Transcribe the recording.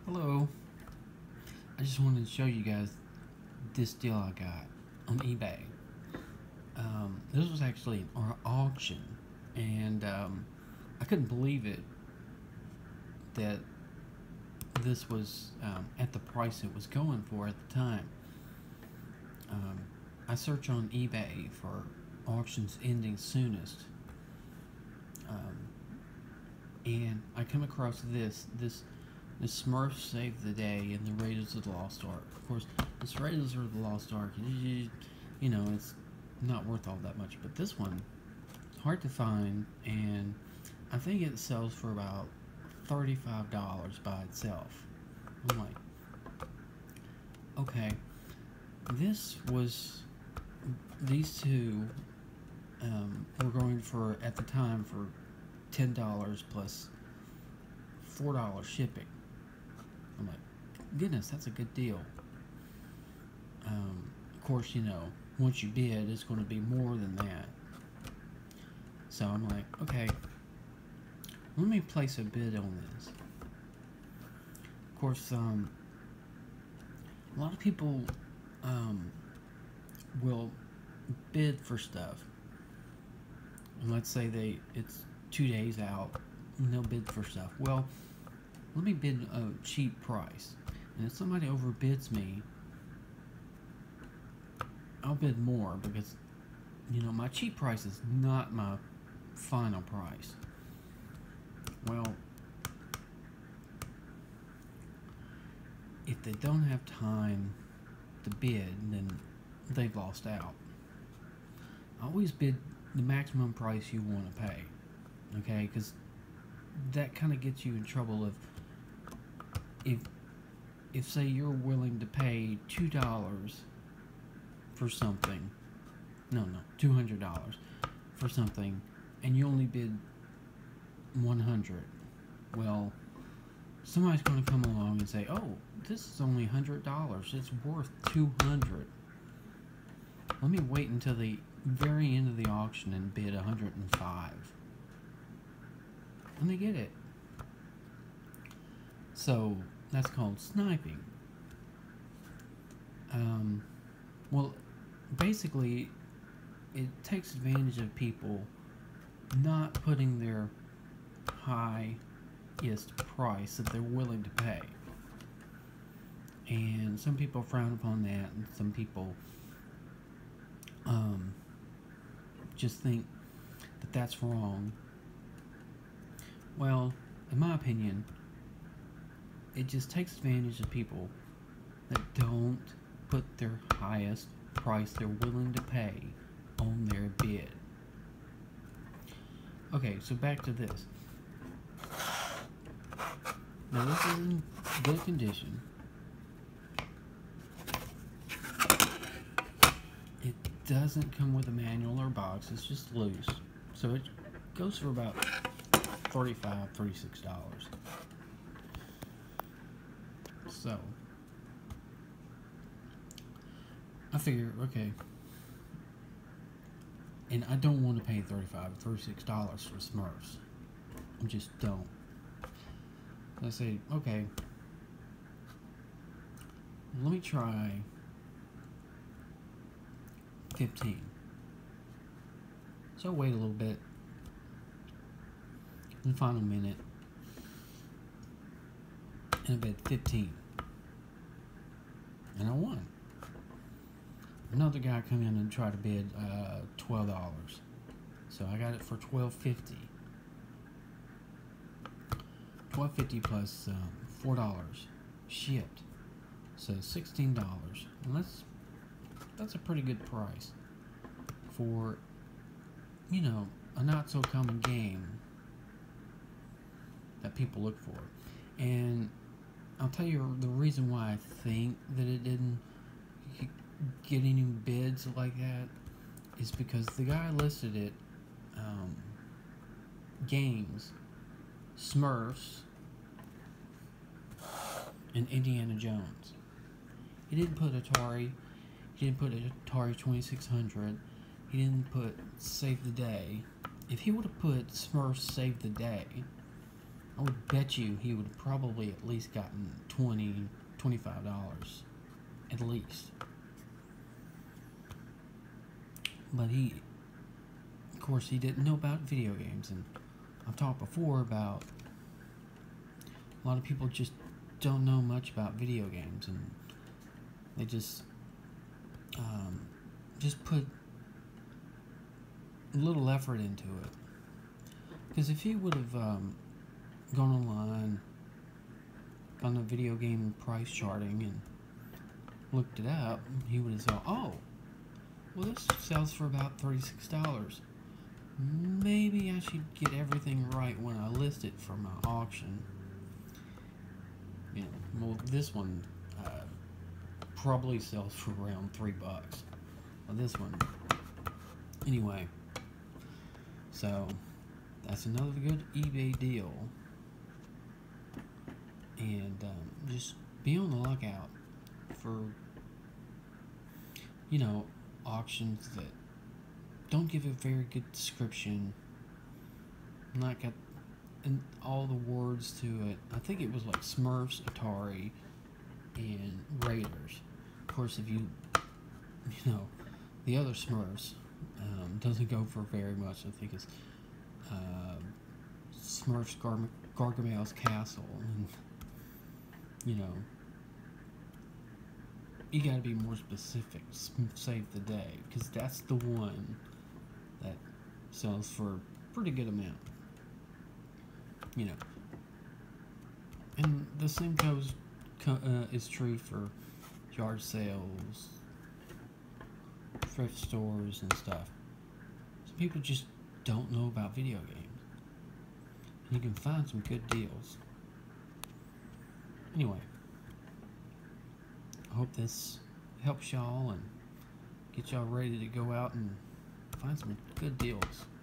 Hello. I just wanted to show you guys this deal I got on eBay. This was actually an auction, and I couldn't believe it that this was at the price it was going for at the time. I search on eBay for auctions ending soonest, and I come across this Smurfs Save the Day and the Raiders of the Lost Ark. Of course, this Raiders of the Lost Ark, you know, it's not worth all that much. But this one, hard to find, and I think it sells for about $35 by itself. I'm like, okay, these two were going for, at the time, for $10 plus $4 shipping. I'm like, goodness, that's a good deal. Of course, you know, once you bid, it's going to be more than that. So I'm like, okay, let me place a bid on this. Of course, a lot of people will bid for stuff. And let's say it's 2 days out, and they'll bid for stuff. Well, let me bid a cheap price. And if somebody overbids me, I'll bid more, because, you know, my cheap price is not my final price. Well, if they don't have time to bid, then they've lost out. Always bid the maximum price you want to pay, okay? Because that kind of gets you in trouble if say you're willing to pay $2 for something, $200 for something, and you only bid 100. Well, somebody's going to come along and say, oh, this is only $100, it's worth 200. Let me wait until the very end of the auction and bid 105. And they get it. So that's called sniping. Well, basically, it takes advantage of people not putting their highest price that they're willing to pay. And some people frown upon that, and some people just think that that's wrong. Well, in my opinion, it just takes advantage of people that don't put their highest price they're willing to pay on their bid. Okay, so back to this. Now, this is in good condition. It doesn't come with a manual or box, it's just loose. So it goes for about $35, $36. So I figure, okay, and I don't want to pay $35, $36 for Smurfs. I just don't. I say, okay, let me try 15. So I wait a little bit. In the final minute, and I bid 15. And I won. Another guy come in and tried to bid $12. So I got it for $12.50. $12.50 plus $4 shipped. So $16. And that's a pretty good price for, you know, a not so common game that people look for. And I'll tell you the reason why I think that it didn't get any bids like that is because the guy listed it games, Smurfs, and Indiana Jones. He didn't put Atari. He didn't put Atari 2600. He didn't put Save the Day. If he would have put Smurfs Save the Day, I would bet you he would probably at least gotten $20, $25 at least. But he, of course, he didn't know about video games, and I've talked before about a lot of people just don't know much about video games, and they just put little effort into it. Because if he would have gone online, gone to video game price charting, and looked it up, he would have said, "Oh, well, this sells for about $36. Maybe I should get everything right when I list it for my auction." You know, well, this one probably sells for around $3. Well, this one, anyway. So that's another good eBay deal, and just be on the lookout for, you know, auctions that don't give a very good description, not got all the words to it. I think it was like Smurfs, Atari, and Raiders. Of course, if you know, the other Smurfs doesn't go for very much. I think it's Smurfs Gargamel's Castle, and you know, you gotta be more specific. Save the Day, because that's the one that sells for a pretty good amount. You know, and the same is true for yard sales, thrift stores, and stuff. Some people just don't know about video games. And you can find some good deals. Anyway, I hope this helps y'all and get y'all ready to go out and find some good deals.